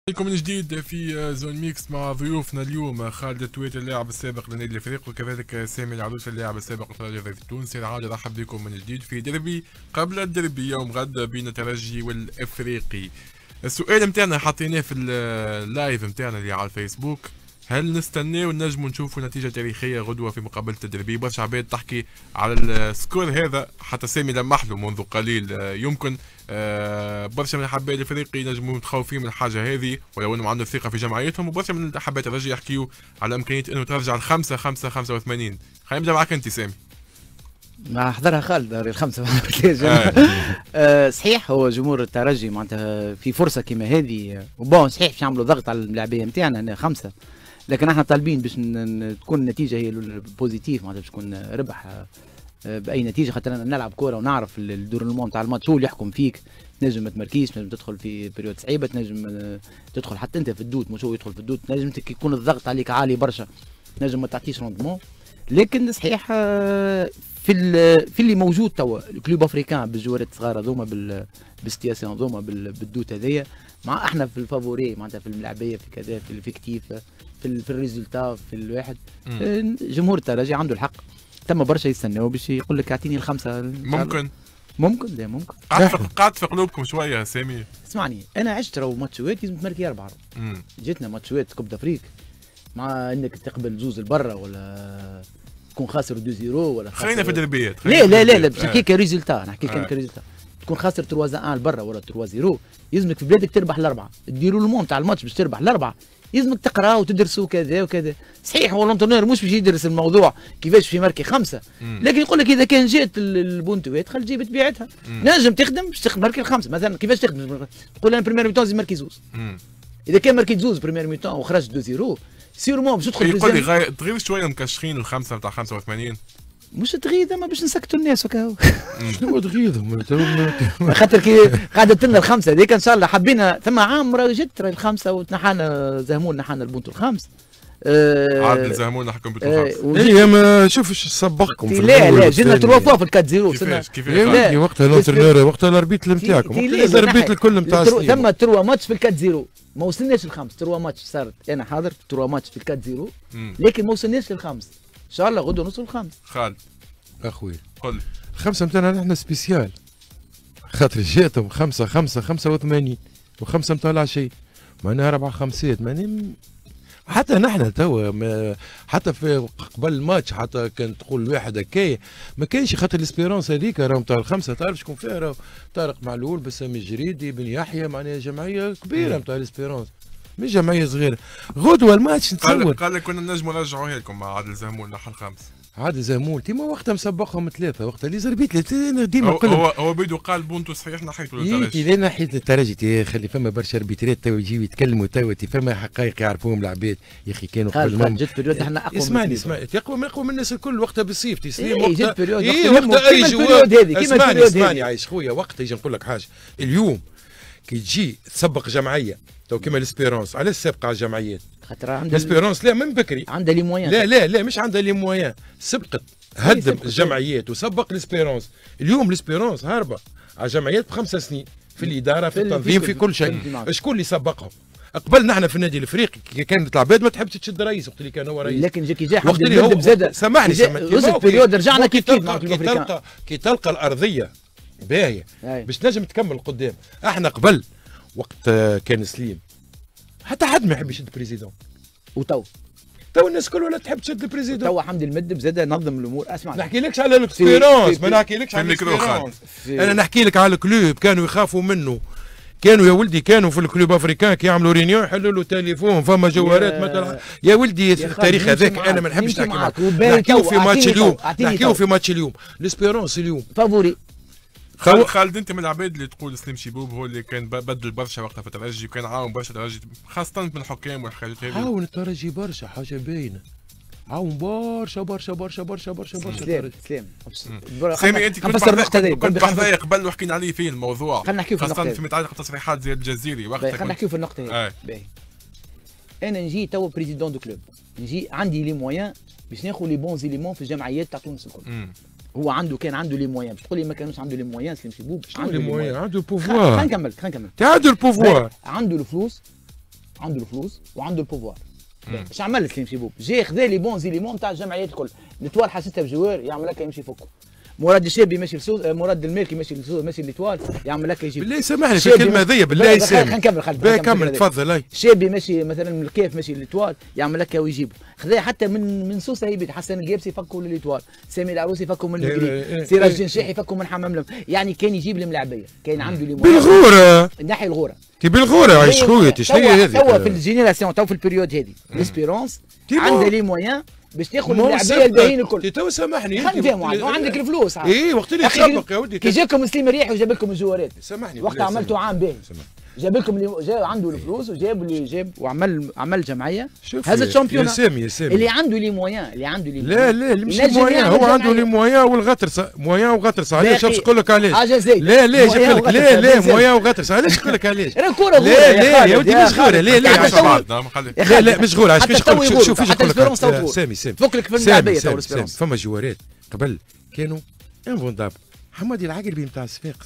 عليكم من جديد في زون ميكس مع ضيوفنا اليوم خالد التويتي اللاعب السابق لنادي الفريق وكذلك سامي العروس اللاعب السابق للترجي التونسي. العادة رحب بكم من جديد في دربي قبل الدربي يوم غد بين الترجي والافريقي. السؤال متاعنا حطيناه في اللايف متاعنا اللي على الفيسبوك، هل نستناو نجموا نشوفوا نتيجة تاريخية غدوة في مقابلة الدربي؟ برشا عباد تحكي على السكور هذا، حتى سامي لمح له منذ قليل. يمكن برشا من حبايب الفريق ينجموا متخوفين من الحاجة هذه ولو انهم عندهم ثقة في جمعيتهم، وبرشا من حبايب الرجل يحكيوا على امكانية انه ترجع الخمسة 85. خلينا نبدا معك انت سامي. ما حضرها خالد الخمسة. صحيح، هو جمهور الترجي معناتها في فرصة كيما هذه، وبون صحيح باش نعملوا ضغط على اللاعبية نتاعنا هنا خمسة، لكن احنا طالبين باش تكون النتيجة هي البوزيتيف، معناتها باش تكون ربح بأي نتيجة، خاطر أنا نلعب كورة ونعرف الدور المهم تاع الماتش هو اللي يحكم فيك. تنجم ما تمركيش، تنجم تدخل في بريود صعيبة، تنجم تدخل حتى أنت في الدوت، مش هو يدخل في الدوت، تنجم يكون الضغط عليك عالي برشا، تنجم ما تعطيش روندمون. لكن صحيح في اللي موجود توا الكلوب افريكان بالجوارات الصغار هذوما بالسياسيون هذوما بالدوت هذايا، مع احنا في الفافوري معناتها في الملاعبيه في كذا في الافكتيف في الريزولتا في الواحد. جمهور الترجي عنده الحق، تم برشا يستناو باش يقول لك اعطيني الخمسه. ممكن لا ممكن قعدت في قلوبكم شويه سامي. اسمعني، انا عشت راهو ماتشوات لازم تمركي 4. جاتنا ماتشوات كوب دافريك مع انك تقبل زوز البرا ولا تكون خاسر 2-0 ولا خاسر. خلينا في الدربيات. لا باش نحكيك ريزولتا، نحكي لك ريزولتا. تكون خاسر 3-1 لبرا ولا 3-0، يلزمك في بلادك تربح الاربعه، ديروا المون تاع الماتش باش تربح الاربعه، يلزمك تقرا وتدرسوا كذا وكذا. صحيح هو الانترنور مش باش يدرس الموضوع كيفاش في ماركي خمسه، لكن يقول لك اذا كان جات البونتوات خل تجيب تبيعتها، نجم تخدم باش تماركي الخمسه. مثلا كيفاش تخدم؟ تقول انا بريمير ميتون زي ماركي زوز، اذا كان ماركي زوز بريمير ميتون وخرجت 2-0 سيرمون باش تدخل. يقول لي تغير شويه مكشخين الخمسه نتاع 85. مش تغيظ اما باش نسكتوا الناس وكاهو. شنو تغيظهم؟ خاطر كي قعدت لنا الخمسه هذيك ان شاء الله حبينا، ثم عام راه جت الخمسه وتنحانا زهمون نحانا البونتو الخامس. عاد زهمونا حكم بالخامس. هي ما شوفش سبقكم في لا جينا 3 فوا في ال 4-0. كيفاش وقتها الانترنور وقتها الاربيتر نتاعكم، الاربيتر الكل نتاع ثم 3 ماتش في ال 4-0 ما وصلناش الخمس. 3 ماتش صارت انا حاضر 3 ماتش في ال 4-0 لكن ما وصلناش للخمس. ان شاء الله غدوه نوصل الخامس. خالد اخوي قل لي الخمسه نتاعنا نحن سبيسيال، خاطر جاتهم 85 وخمسه نتاع العشيه، معناها 4 خمسات. معناها حتى نحن توا حتى في قبل الماتش حتى كان تقول الواحد هكايا ما كانش، خاطر الاسبيرونس هذيك راهو نتاع الخمسه تعرف شكون فيها؟ راهو طارق معلول، بسام الجريدي، بن يحيى، معناها جمعيه كبيره نتاع الاسبيرونس، مش جمعيه صغيره. غدوه الماتش نتصور قال لك كنا نجموا نرجعوها لكم مع عادل زهمول نحو الخامس. عادل زهمول تيما وقتها مسبقهم 3، وقتها اللي زربيت ديما هو بيدو قال بونتو صحيح نحيت الترجي. اذا نحيت الترجي خلي فما برشا اربيترات تو يجيو يتكلموا تو فما حقائق يعرفوهم العباد يا اخي. كانوا قبل جت بريود احنا اقوى. اسمعني اقوى من الناس الكل وقتها بالصيف تسليم. وقتها جت بريود وقتها اي جواب. اسمعني عايش خويا، وقتها يجي نقول لك حاجه، اليوم كي تجي تسبق جمعيه تو كيما الاسبيرونس، علاش سابقه على الجمعيات؟ خاطر عندها الاسبيرونس لا من بكري عندها لي مويان. لا مش عندها لي مويان، سبقت هدم الجمعيات وسبق الاسبيرونس. اليوم الاسبيرونس هاربه على الجمعيات ب5 سنين في الاداره في التنظيم في كل شيء. شكون اللي سبقهم؟ قبل نحن في النادي الافريقي كانت العباد ما تحبش تشد رئيس وقت اللي كان هو رئيس، لكن كي جا حمد المدب زاد سامحني وصلت بريود رجعنا كيف كي تلقى الارضيه باهيه باش تنجم تكمل قدام. احنا قبل وقت كان سليم حتى حد ما يحب يشد بريزيدون، وتو الناس كل ولا تحب تشد البريزيدون. تو حمد المدب زاد نظم الامور. اسمع نحكي لكش على الاكسبيرونس، ما نحكيلكش على الاكسبيرونس، انا نحكي لك على الكلوب كانوا يخافوا منه. كانوا يا ولدي كانوا في الكلوب افريكان كي يعملوا رينيون يحلوا له تليفون، فما جوارات مثلا يا ولدي. التاريخ هذاك انا ما نحبش نحكي معاك، نحكيو في ماتش اليوم، نحكيو في ماتش اليوم. الاسبيرونس اليوم فافوري. خالد انت من العباد اللي تقول سليم شيبوب هو اللي كان بدل برشا وقتها في الترجي، وكان عاون برشا الترجي خاصه من الحكام والحاجات هذه. عاون الترجي برشا، حاجه باينه، عاون برشا برشا برشا برشا برشا برشا. سامي انت كنت بحذايا قبل وحكينا عليه في الموضوع، خلينا نحكيو في النقطه خاصه في متعلق تصريحات زي الجزيري وقتها. خلينا نحكيو في النقطه هذه. انا نجي توا بريزيدون دو كلوب، نجي عندي لي مويان باش ناخذ لي بون زيليمون في الجمعيات تاع تونس الكل. هو كان عنده لي مويان، باش تقول لي ما كانوش عنده لي مويان سليم شيبوب. عنده لي مويان، عنده البوفوار. خلينا نكمل عنده البوفوار، عنده الفلوس عنده الفلوس وعنده البوفوار. اش عمل سليم شيبوب؟ جا خذا لي بون زيليمون تاع الجمعيات الكل، ليتوال حسيتها بجوار يعمل لك يمشي يفكه. مراد الشابي ماشي لسوس، مراد المالكي ماشي ليتوال يعمل لك يجيب. بالله سامحني في الكلمه هذيا بالله سامحني. خلينا نكمل خالد. كمل تفضل. اي شابي ماشي مثلا من الكيف ماشي ليتوال يعمل لك ويجيبه. خذا حتى من سوسه هيبي حسن القيبسي يفكوا لليتوال، سامي العروسي يفكوا من الجريد، سراج الجنشاحي يفكوا من حمام لم، يعني كان يجيب الملاعبيه، كان عنده لي بالغوره الناحيه الغوره. تي بالغوره عايش خويا شنو هذه؟ توا في الجينيراسيون تو في البيريود هذه ليسبيرونس عندها لي مويان باش تاخذ اللاعبيه الباهيين الكل. تو سامحني خلينا نفهموا وعندك الفلوس. اي وقت اللي تسبق يا ودي كي جاكم سليم الريحي وجاب لكم الجوارات سامحني وقت عملتوا عام باهي جاب لكم اللي جا عنده الفلوس وجاب اللي جاب وعمل جمعيه. هذا الشامبيون اللي عنده لي مويان اللي عنده لي لا مش مويان، هو عنده لي مويان والغطرسه مويان وغطرسه. علاش باش نقول لك علاش؟ حاجه زايده. لا يقول لك لا مويان وغطرسه. علاش نقول لك علاش؟ راه كوره غوره. لا يا ودي مش غوره. لا مش غوره. علاش نقول لك؟ شوف ايش نقول لك سامي فك لك في اللعبيه تو الاسبيرونس. فما جوارات قبل كانوا انفوندابل. حمادي العقربي نتاع الصفاقس،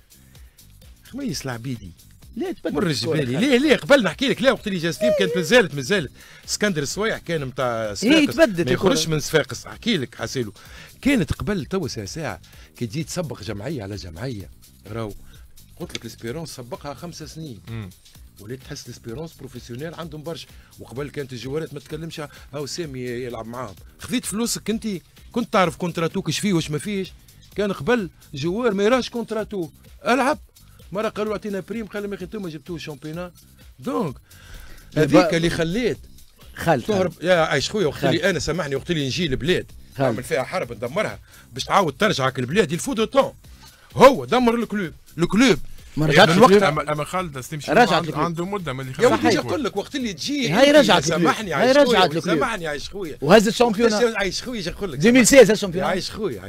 خميس العبيدي، لا تبدل مر جبالي. لا قبل نحكي لك. لا وقت اللي جا سليم كانت مازالت اسكندر الصويح كان نتاع صفاقس. تبدل ما يخرجش من صفاقس. احكي لك حاسيلو كانت قبل تو ساعه كي تجي تسبق جمعيه على جمعيه. راهو قلت لك الاسبيرونس سبقها 5 سنين وليت تحس الاسبيرونس بروفيسيونيل عندهم برشا. وقبل كانت الجوارات ما تكلمش هاو سامي يلعب معاهم. خذيت فلوسك انت كنت تعرف كونتراتوك ايش فيه واش ما فيش. كان قبل جوار ما يراش كونتراتو العب مرة قالوا اعطينا بريم قال لهم يا اخي انتم جبتوه الشامبيونات. دونك هذيك اللي خليت تهرب يا عايش خويا. وقت اللي انا سامحني وقت اللي نجي البلاد نعمل فيها حرب ندمرها باش تعاود ترجعك البلاد يلفو دو طون. هو دمر الكلوب ما رجعتش الوقت. اما خالد استمشي عنده مده من اللي يا ودي نقول لك وقت اللي تجي هاي رجعت سامحني عايش خويا وهزت الشامبيونات. عايش خويا نقول لك 2016 الشامبيونات. عايش خويا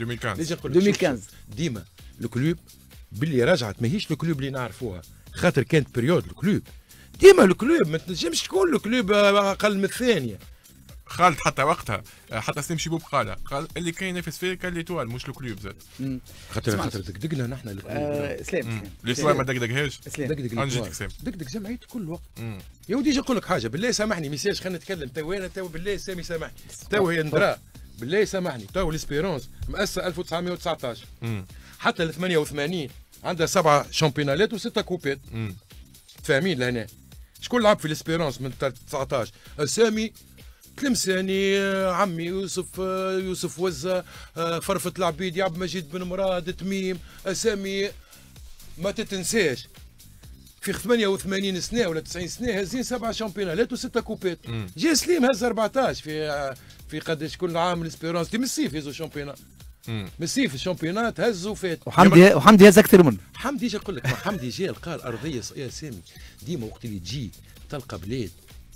2015 ديما الكلوب باللي رجعت ماهيش الكلوب اللي نعرفوها. خاطر كانت بريود الكلوب ديما الكلوب ما تنجمش تكون الكلوب اقل من الثانيه. خالد حتى وقتها حتى سليم شيبوب قال اللي كان ينافس فيه كان ليتوال مش الكلوب زاد. خاطر دقدقنا نحن سلام ليتوال ما دقدقهاش. دقدق جمعيته كل وقت. يا ودي نجي نقول لك حاجه بالله سامحني ميساج خلينا نتكلم تو انا تو بالله سامي سامحني تو هي ندرا بالله سامحني تو الاسبيرونس مؤسسه 1919 حتى ال 88 عندها 7 شامبيونالات و6 كوبات. فاهمين لهنا شكون لعب في الاسبيرونس من 19 سامي تلمساني عمي يوسف وزة فرفت العبيد عبد المجيد بن مراد تميم اسامي ما تتنساش. في 88 سنه ولا 90 سنه هازين 7 شامبيونالات و6 كوبات. جا سليم هز 14 في قداش كل عام الاسبيرونس من الصيف يهزوا شامبيونات. من الصيف الشامبيونات هزوا فات. وحمدي هز اكثر منه. حمدي نقول لك حمدي جا لقى الارضيه يا سامي ديما وقت اللي تجي تلقى بلاد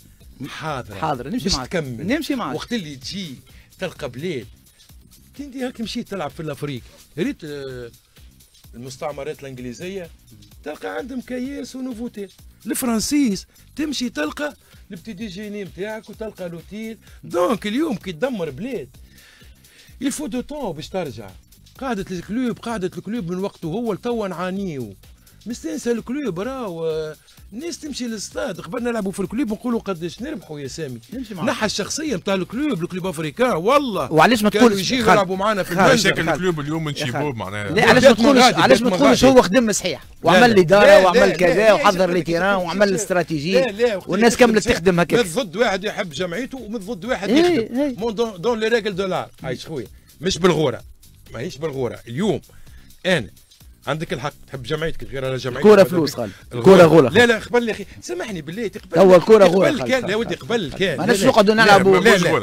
حاضر نمشي معك وقت اللي تجي تلقى بلاد تندي هاك مشيت تلعب في الافريق ريت المستعمرات الانجليزيه تلقى عندهم كياس ونوفوتي. الفرنسيس تمشي تلقى البتي جيني نتاعك وتلقى لوتيل. دونك اليوم كي تدمر بلاد يلفو دو طون باش ترجع. قاعدة الكلوب من وقته هو لتوا نعانيو مستانسه الكلوب راهو الناس تمشي للستاد. قبل نلعبوا في الكلوب نقولوا قداش نربحوا يا سامي. نحى الشخصيه نتاع الكلوب افريكان والله. وعلاش ما تقولش يجيو يلعبوا معنا في المنزل. شكل الكلوب اليوم من شباب معناها. لا علاش ما تقولش هو خدم صحيح وعمل اداره وعمل كذا وحضر لي تيران وعمل الاستراتيجيه والناس كامله تخدم هكا. مش ضد واحد يحب جمعيته ومش ضد واحد يخدم دون لي ريغل دو لار. عايش خويا مش بالغوره ماهيش بالغوره. اليوم انا عندك الحق تحب جمعيتك غير على جمعيتك. كورة فلوس خالد كورة غولة. لا قبل يا اخي سامحني بالله تقبل هو الكورة غولة قبل كان لا ودي قبل كان ماناش نقعدوا نلعبوا.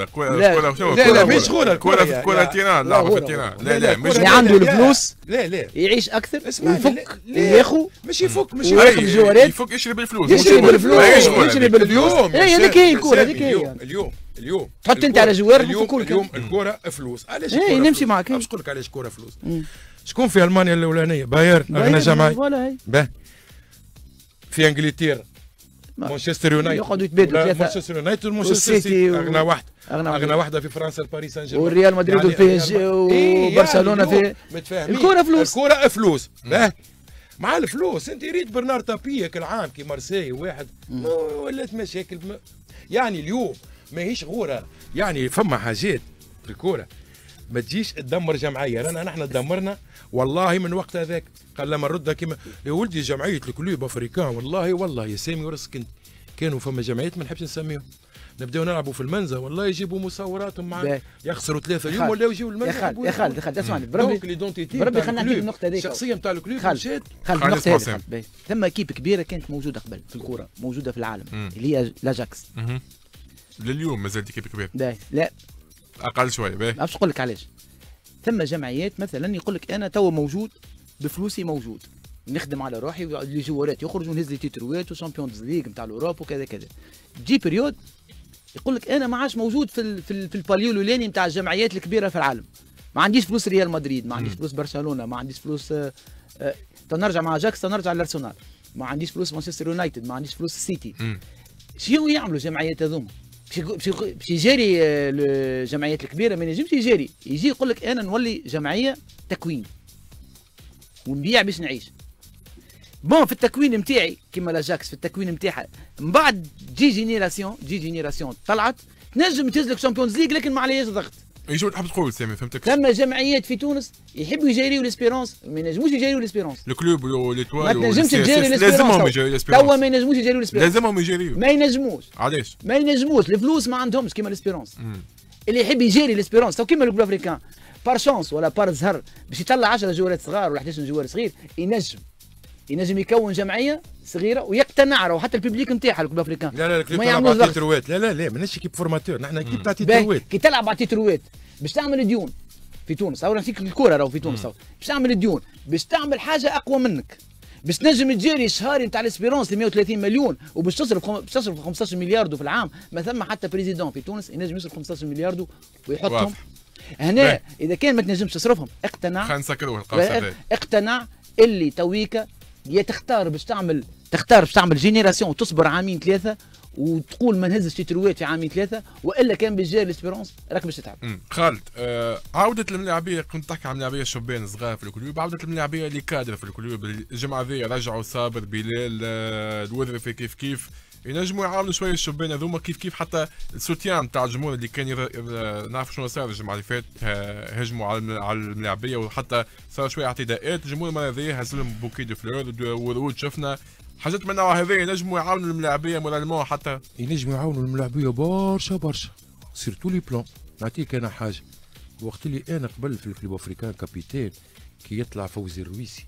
لا مش غولة كورة تيران لعبة في التيران. لا مش اللي عنده الفلوس لا يعيش اكثر ويفك وياخو مش يفك وياخذ الجوارات يفك يشري بالفلوس يشري بالفلوس. هذيك هي الكورة هذيك هي. اليوم تحط انت على جوار اليوم الكورة فلوس. علاش نمشي معك باش نقول لك علاش كورة فلوس. شكون في المانيا الاولانيه؟ بايرن اغنى جمعيه. في انجلترا مانشستر يونايتد يقعدوا يتبادلوا ثلاثه. مانشستر يونايتد ومانشستر سيتي اغنى واحده في فرنسا الباريس سان جيرمان والريال مدريد والبي اس جي وبرشلونه في الكوره فلوس. مع الفلوس انت ريت برنار تابيه كل عام كي مارسيلي واحد ولات مشاكل يعني اليوم ماهيش غوره، يعني فما حاجات في الكوره ما تجيش تدمر جمعيه. رانا نحن دمرنا والله من وقت هذاك. قال لما نردها كيما يا ولدي جمعيه الكلوب افريكان، والله يا سامي ورسك انت كانوا فما جمعيات ما نحبش نسميهم، نبداو نلعبوا في المنزه والله يجيبوا مصوراتهم معنا يخسروا 3 اليوم ولا يجيو المنزه. يا خالد اسمعني بربي خلينا نحكي النقطه هذيك، الشخصيه نتاع الكلوب خالد النقطه هذيك. ثم كيب كبيره كانت موجوده قبل في الكوره، موجوده في العالم اللي هي لاجاكس. لليوم مازالت كيب كبير؟ لا اقل شويه. باهي ما نقول لك علاش. ثم جمعيات مثلا يقول لك انا تو موجود بفلوسي، موجود نخدم على روحي، لي جوارات يخرجوا نهز لي تيتروات وشامبيونز ليغ نتاع الاوروب وكذا كذا. تجي بريود يقول لك انا ما عادش موجود في الباليو الاولاني نتاع الجمعيات الكبيره في العالم، ما عنديش فلوس ريال مدريد، ما عنديش فلوس برشلونه، ما عنديش فلوس تنرجع مع جاكس، تنرجع للارسنال، ما عنديش فلوس مانشستر يونايتد، ما عنديش فلوس السيتي. شنو يعملوا الجمعيات هذوما؟ باش يجاري الجمعيات الكبيره ما ينجمش يجاري، يجي يقول لك انا نولي جمعيه تكوين ونبيع باش نعيش. بون في التكوين نتاعي كيما لاجاكس في التكوين نتاعها من بعد جي جينيراسيون طلعت تنجم تهز لك شامبيونز ليغ لكن ما عليهاش ضغط. ايش تحب تقول سامي؟ فهمتك. ثم جمعيات في تونس يحبوا يجاريو ليسبيرونس، ما ينجموش يجاريو ليسبيرونس. الكلوب وليتوال ما تنجمش تجاري ليسبيرونس، لازمهم يجاريو ليسبيرونس. توا ما ينجموش يجاريو ليسبيرونس، لازمهم يجاريو. ما ينجموش. علاش؟ ما ينجموش، الفلوس ما عندهمش كيما ليسبيرونس. اللي يحب يجاري ليسبيرونس تو كيما الكلوب افريكان بار شانس ولا بار زهر باش يطلع 10 جوارات صغار ولا 11 جوار صغير، ينجم يكون جمعيه صغيره ويقتنع، راهو حتى الببليك نتاعها الكلوب افريكان. لا الكلوب تلعب على تيتروات. لا ماناش كيب فورماتور، نحن كيب تاع تيتروات. كي تلعب على تيتروات باش تعمل ديون في تونس، او نعطيك الكره راهو في تونس باش تعمل ديون، باش تعمل حاجه اقوى منك، باش تنجم تجاري شهري نتاع الاسبيرونس ل 130 مليون وباش تصرف 15 مليار في العام. ما ثم حتى بريزيدون في تونس ينجم يصرف 15 مليار ويحطهم هنا. اذا كان ما تنجمش تصرفهم اقتنع، خلينا نسكروه القصه. اقتنع اللي تويكا يا تختار باش تعمل جينيراسيون وتصبر عامين ثلاثه وتقول ما نهزش تيتروات في عامين ثلاثه، والا كان بالجير ليسبيرونس راك باش تتعب. خالد عوده الملاعبيه، كنت تحكي عن الملاعبيه الشبان صغار في الكلوب، عوده الملاعبيه اللي كادر في الكلوب الجمعه ذي رجعوا صابر بلال الوذرفي كيف ينجموا يعاونوا شويه الشبان هذوما كيف حتى السوتيان تاع الجمهور اللي كان نعرف شنو صار الجمعه اللي فاتت، هجموا على الملاعبيه وحتى صار شويه اعتداءات. الجمهور المره ذي هز لهم بوكي دو فلور ورود، شفنا حاجات من النوع هذا. ينجموا يعاونوا الملاعبيه مورالمون، حتى ينجموا يعاونوا الملاعبيه برشا سيرتو لي بلون. نعطيك انا حاجه، وقت اللي انا قبل في الكلوب افريكان كابيتان كي يطلع فوزي الرويسي،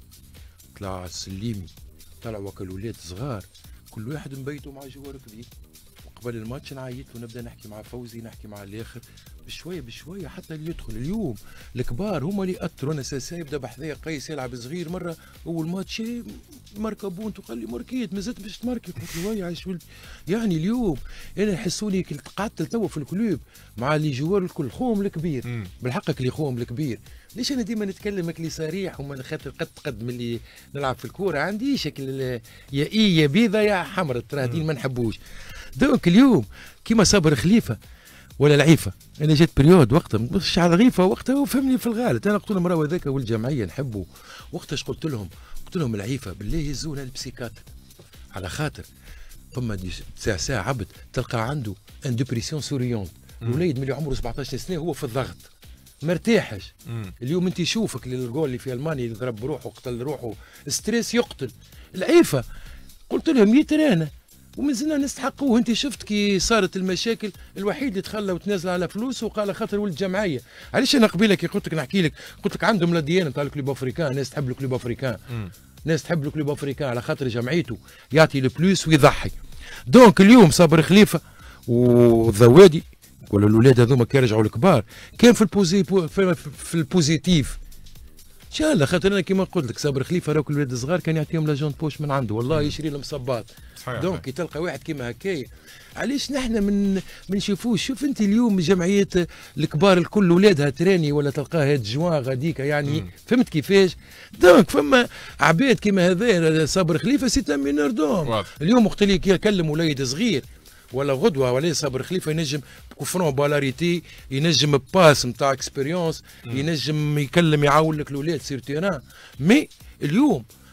طلع السليمي، طلع وكل ولاد صغار، كل واحد مبيته مع جوار كبير. وقبل الماتش نعيط ونبدا نحكي مع فوزي، نحكي مع الاخر بشويه حتى اللي يدخل. اليوم الكبار هما اللي اثروا. انا يبدا بحذايا قيس يلعب صغير مره اول ماتش ماركابونت وقال لي ماركيت مازلت باش تماركي، قلت له ويا عايش ولدي. يعني اليوم انا نحسوني قعدت توا في الكلوب مع اللي جوار الكل خوهم الكبير بالحق اللي خوهم الكبير. ليش انا ديما نتكلمك اللي صريح وما خاطر قد من اللي نلعب في الكوره عندي شكل يا يا بيضه يا حمراء، ترى هذين ما نحبوش. دونك اليوم كيما صابر خليفه ولا العيفه، انا جات بريود وقتها مش على الغيفه وقتها وفهمني في الغالط. انا قلت لهم راهو هذاك والجمعيه نحبه. وقتاش قلت لهم العيفه بالله يهزونا البسيكاتر، على خاطر فما ساعه عبد تلقى عنده ان ديبريسيون سوريونت، الوليد من اللي عمره 17 سنه هو في الضغط مرتاحش. اليوم انت شوفك الجول اللي في المانيا يضرب بروحه وقتل روحه، ستريس يقتل. العيفه قلت لهم يترانا ومن زلنا نستحقوه. انت شفت كي صارت المشاكل الوحيد اللي تخلى وتنازل على فلوس وقال خاطر ولد جمعيه. علاش انا قبيله كي قلت لك نحكي لك قلت لك عندهم لا ديانه تاع الكلوب افريكان، ناس تحب الكلوب افريكان، ناس تحب الكلوب افريكان على خاطر جمعيته يعطي البلوس ويضحي. دونك اليوم صابر خليفه وذوادي ولا الاولاد هذوما كي يرجعوا الكبار كان في البوزيتيف ان شاء الله. خاطر انا كيما قلت لك صابر خليفه راك الولاد الصغار كان يعطيهم لاجون بوش من عنده، والله يشري لهم صباط. دونك كي تلقى واحد كيما هكايا علاش نحن ما نشوفوش؟ شوف انت اليوم جمعيات الكبار الكل ولادها تراني ولا تلقاها هاد جوان غاديك يعني فهمت كيفاش؟ دونك فما عباد كيما هذا صابر خليفه سي ان مينور دوم. اليوم وقت اللي يكلم وليد صغير ولا غدوه ولا صابر خليفه ينجم كوفرون بالاريتي، ينجم باس نتاع اكسبيريونس، ينجم يكلم يعاون لك الاولاد سير تيران. مي اليوم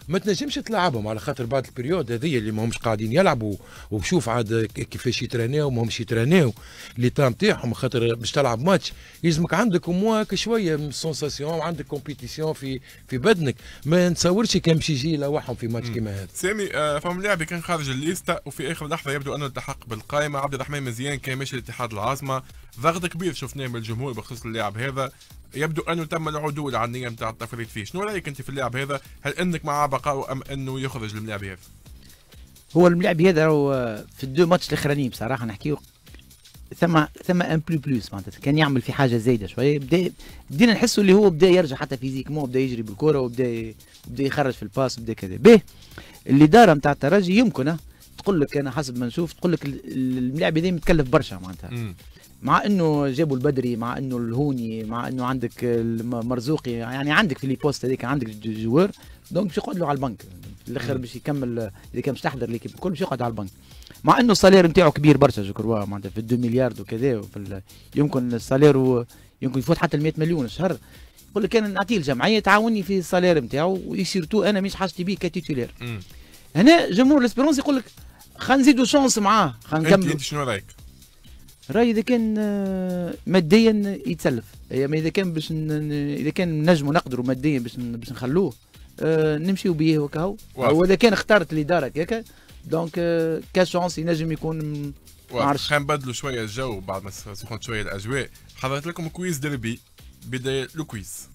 ما تنجمش تلعبهم على خاطر بعد البريود هذه اللي ماهمش قاعدين يلعبوا وشوف عاد كيفاش يترانيو وماهمش يترانيو لي تام تاعهم خاطر باش تلعب ماتش يلزمك عندك مواك شويه من سونساسيون وعندك كومبيتيسيون في بدنك. ما نتصورش كان باش يجي يلوحهم في ماتش كيما هذا. سامي فما لاعب كان خارج الليستا وفي اخر لحظه يبدو انه التحق بالقائمه. عبد الرحمن مزيان كان ماشي لاتحاد العاصمه، ضغط كبير شفناه من الجمهور بخصوص اللاعب هذا، يبدو انه تم العدول عن النيه نتاع التفريط فيه. شنو رايك انت في اللاعب هذا؟ هل انك مع بقائه ام انه يخرج الملاعب هذا؟ هو الملاعب هذا هو في الدو ماتش الاخرانيين بصراحه نحكيو ثم ان بلوس معناتها كان يعمل في حاجه زايده شويه. بدينا نحسوا اللي هو بدا يرجع حتى فيزيكمون، بدا يجري بالكره وبدا يخرج في الباس وبدا كذا. به الاداره نتاع الترجي يمكن تقول لك انا حسب ما نشوف تقول لك الملاعب هذا متكلف برشا معناتها. مع انه جابوا البدري، مع انه الهوني، مع انه عندك المرزوقي، يعني عندك في لي بوست هذيك عندك جوار دونك باش يقعد له على البنك في الاخر باش يكمل. اذا كان باش تحضر ليكيب الكل باش يقعد على البنك، مع انه السالير نتاعو كبير برشا جو كروا معناتها في 2 مليار وكذا يمكن السالير يمكن يفوت حتى ال 100 مليون الشهر. يقول لك انا نعطيه الجمعيه تعاوني في السالير نتاعو وسيرتو انا مش حاجتي بيه كتيتولير. هنا جمهور الاسبيرونس يقول لك خلينا نزيدوا شونس معاه، خلينا نكملوا. انت شنو رايك؟ رايي اذا كان ماديا يتسلف، اما اذا كان اذا كان نجموا نقدروا ماديا باش نخلوه نمشيو بيه وكاهو. واذا كان اختارت الاداره هكاك دونك كاشونس ينجم يكون ما عرفتش. خلينا نبدلوا شويه الجو بعد ما سخنت شويه الاجواء. حضرت لكم كويز دربي. بدايه لو كويز.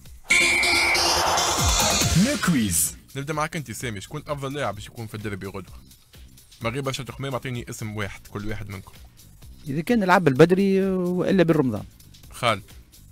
نبدا معك انت سامي، شكون افضل لاعب باش يكون في الدربي غدوه؟ ما غير برشا تخمام، اعطيني اسم واحد كل واحد منكم. اذا كان العب البدري والا بالرمضان. خالد.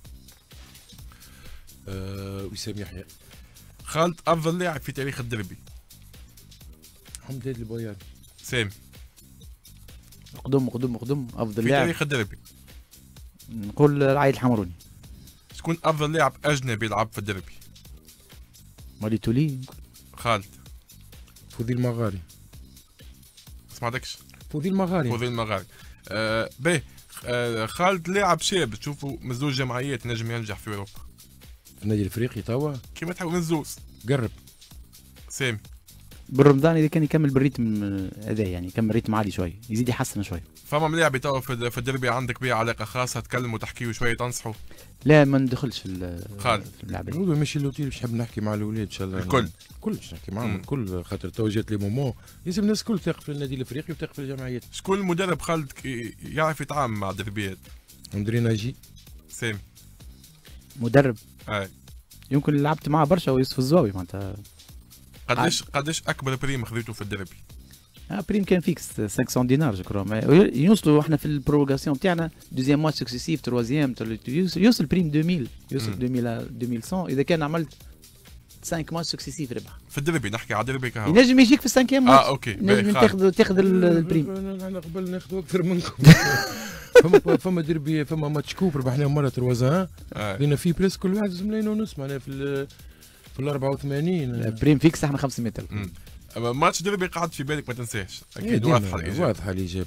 وسام يحيى. خالد افضل لاعب في تاريخ الدربي. حمد البوياني. سامي. قدم افضل في لاعب تاريخ الدربي. نقول العايد الحمروني. شكون افضل لاعب اجنبي يلعب في الدربي؟ مالي تولي. خالد. فوذيل مغاري. سمعتكش؟ فوذيل مغاري. باهي. خالد لاعب شاب تشوفوا من زوج جمعيات نجم ينجح في اوروبا. في النادي الافريقي توا كيما تحب من زوز. قرب. سامي. بالرمضان اذا كان يكمل بالريتم هذا يعني يكمل ريتم عالي شوي يزيد يحسن شوي. فما ملاعب توا في الدربي عندك بيه علاقه خاصه تكلموا تحكيوا شويه تنصحوا؟ لا ما ندخلش في خالد. اللعبه. نقولوا ماشي لوتيل باش نحب نحكي مع الاولاد ان شاء الله. الكل باش نحكي معاهم الكل خاطر تو جات لي مومون لازم الناس الكل تثق في النادي الافريقي وتثق في الجمعيات. شكون المدرب خالد يعرف يتعامل مع الدربيات؟ اندري ناجي. سامي. مدرب اي يمكن لعبت معاه برشا ويوسف الزواوي معناتها. قداش اكبر بريم خذيته في الدربي؟ بريم كان فيكس 500 دينار جو كرو. يوصلوا احنا في البروغاسيون تاعنا دوزيام ماتش سكسيسيف تروازيام يوصل بريم 2000 يوصل 2100 اذا كان عملت 5 ماتش سكسيسيف ربح في الدربي. نحكي على الدربي كهو ينجم يجيك في السانكيام ماتش. اوكي نجم تاخذ البريم. انا قبل ناخذ اكثر منكم. فما دربي فما ماتش كوب ربحناه مره تروازان لينا فيه بريس كل واحد زملين ونص معناها في ال 84 بريم فيكس احنا 500 ألف. ماتش دربي قعد في بالك ما تنساش اكيد. واضحه الاجابه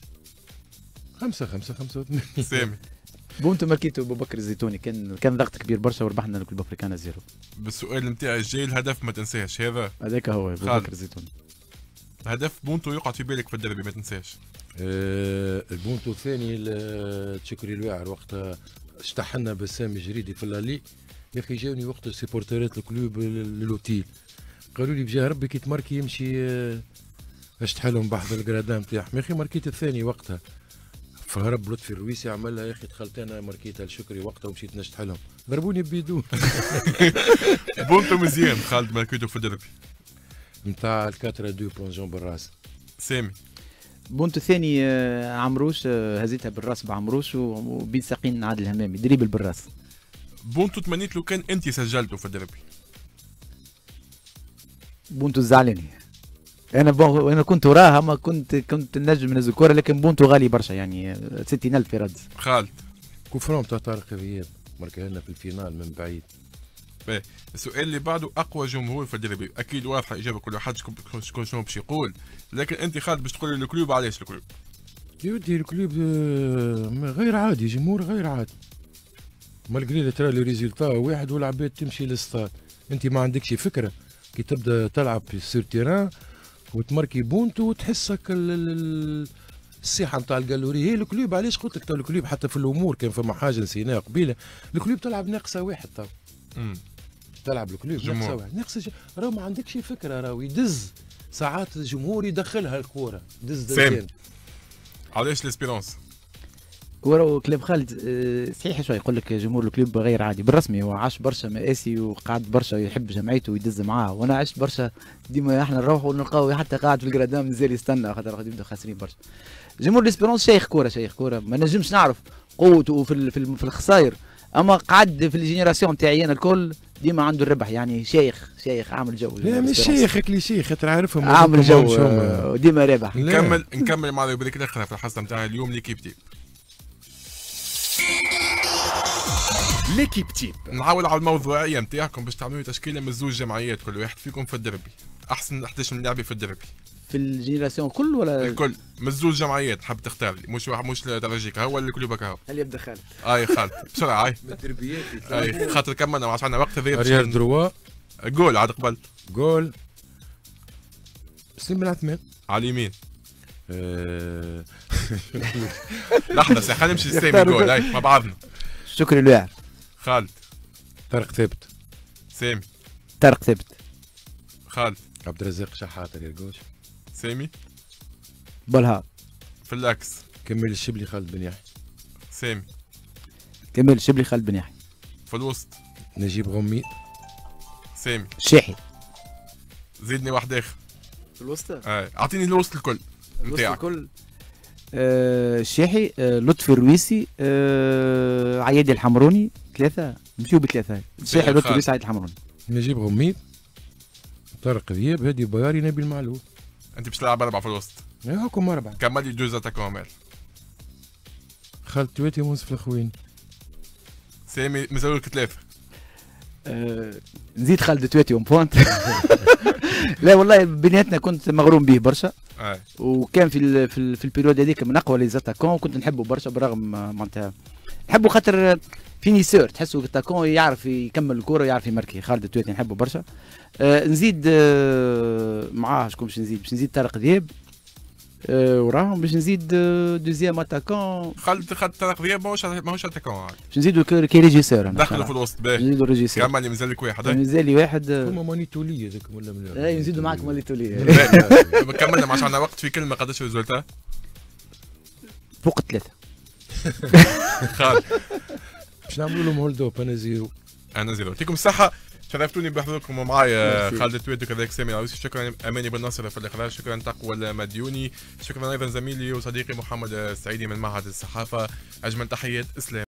5 سامي. بونتو ماركيتو ابو بكر الزيتوني كان ضغط كبير برشا وربحنا الكل بافريكانا 0. بالسؤال نتاعي الجاي الهدف ما تنساش هذاك هو ابو بكر الزيتوني. هدف بونتو يقعد في بالك في الدربي ما تنساش. البونتو الثاني تشكري الواعر وقتها اشتحنا بسام جريدي في اللالي يا اخي جاوني وقت سيبورترات الكلوب للوتيل قالوا لي بجاه ربي كي تماركي يمشي اشتحلهم بحث الجرادان نتاعهم يا اخي ماركيت الثاني وقتها فهرب لطفي الرويسي عملها يا اخي دخلت انا ماركيتها لشكري وقتها ومشيت نشتحلهم ضربوني بيدون. بونتو مزيان خالد ماركيتو في الدربي نتاع الكاترا دو بونجون بالراس. سامي. بونتو الثاني عمروش هزيتها بالراس بعمروش وبين ساقين عادل الهمامي دريبل بالراس. بونتو تمنيت لو كان انت سجلته في الدربي. بونتو الزعلاني انا كنت وراها ما كنت نجم ننزل كوره لكن بونتو غالي برشا يعني 60,000 في رد. خالد. كفرهم تاع طارق غياب مركها لنا في الفينال من بعيد. باهي السؤال اللي بعده اقوى جمهور في الدربي اكيد واضحه اجابه كل واحد شكون شنو باش يقول لكن انت خالد باش تقول لي الكلوب علاش الكلوب؟ يودي الكلوب غير عادي جمهور غير عادي مالغري ترى لي ريزولتا واحد والعباد تمشي للستاد انت ما عندكش فكره كي تبدا تلعب في سور تيران وتماركي بونتو وتحسك الصيحه نتاع القالوري. هي الكلوب علاش قلت لك تو الكلوب حتى في الامور كان فما حاجه نسيناها قبيله، الكلوب تلعب ناقصه واحد تو. تلعب الكلوب ناقصه واحد، ناقصه راهو ما عندكش فكره، راهو يدز ساعات الجمهور يدخلها الكوره دز سام علاش ليسبيرونس؟ كورة كلوب خالد صحيح شوي يقول لك جمهور الكلوب غير عادي، بالرسمي هو عاش برشا مآسي وقعد برشا يحب جمعيته ويدز معاه، وانا عشت برشا ديما احنا نروحوا ونلقاو حتى قاعد في الجرادام مازال يستنى خاطر يبداو خاسرين برشا. جمهور ليسبيرونس شيخ كورة، شيخ كورة ما نجمش نعرف قوته في الخسائر، اما قعد في الجينيراسيون تاعي انا الكل ديما عنده الربح، يعني شيخ عامل جو. لا مش شيخ كليشيه خاطر عارفهم عامل جو ديما رابح. نكمل مع البريك الاخر في الحصه نتاع اليوم ليكيب تيب. ليكيب تيب نعاود على الموضوعيه نتاعكم باش تعملوا تشكيله من زوج جمعيات كل واحد فيكم في الدربي، احسن 11 لاعب في الدربي في الجينيراسيون كل ولا الكل من زوج جمعيات تحب تختار لي، مش واحد مش ترجيك هو اللي كلوبك هو. هل يبدا خالد؟ خالد بسرعه من الدربيات خاطر كملنا ما عادش عندنا وقت. ريال دروا جول عاد قبل جول سليم بن عثمان على اليمين. لحظه خلينا نمشي لسامي جول هاي مع بعضنا. شكري الواعر. خالد. طارق ثابت. سامي. طارق ثابت. خالد. عبد الرزاق شحاته الجوش. سامي. بالها. في الاكس. كمل الشبلي خالد بن يحيى. سامي. كمل الشبلي خالد بن يحيى. في الوسط. نجيب غمي. سامي. الشاحي. زيدني واحد اخر. في الوسط؟ اعطيني الوسط الكل نتاعك. الكل الشاحي لطفي الرويسي عيادي الحمروني، ثلاثة نمشيو بثلاثة. الشاحي لطفي الرويسي عيادي الحمروني. نجيب غميد طارق ذياب هادي بياري نبيل معلول. انت باش تلعب 4 في الوسط. هاكم 4. كمل لي جوز اتاكون مال. خالد تواتي ومنصف الخويني. سامي مازالولك 3. نزيد خالد تواتي اون بوينت. لا والله بيناتنا كنت مغروم به برشا. وكان في البيريود هذيك من اقوى لي زاتاكون، وكنت نحبه برشا بالرغم معناتها نحبه خاطر فينيسور، تحسه تاكون يعرف يكمل الكره ويعرف يماركي. خالد تواتي نحبه برشا. نزيد معاه شكون باش نزيد؟ باش نزيد طارق ذياب. وراهم باش نزيد دوزيام اتاكون. خالد طارق ذياب ماهوش اتاكون. باش نزيدو كي ريجيسور. دخله في الوسط باهي. نزيدو ريجيسور. كمل لي مازال لك واحد. مازال لي واحد. هما مانيتولي هذاك ولا من. اي نزيدو معاك مانيتولي. كملنا ما عادش عندنا وقت. في كلمه قداش الريزولتا؟ فوق 3. خالد باش نعملوا لهم هولد اب. انا 0. يعطيكم الصحة، شرفتوني بحضوركم ومعايا خالد تويتو كذلك سامي العويسي. شكرا اماني بن ناصر في الاخراج، شكرا تقوى المديوني، شكرا ايضا زميلي وصديقي محمد السعيدي من معهد الصحافة. اجمل تحيات، اسلام.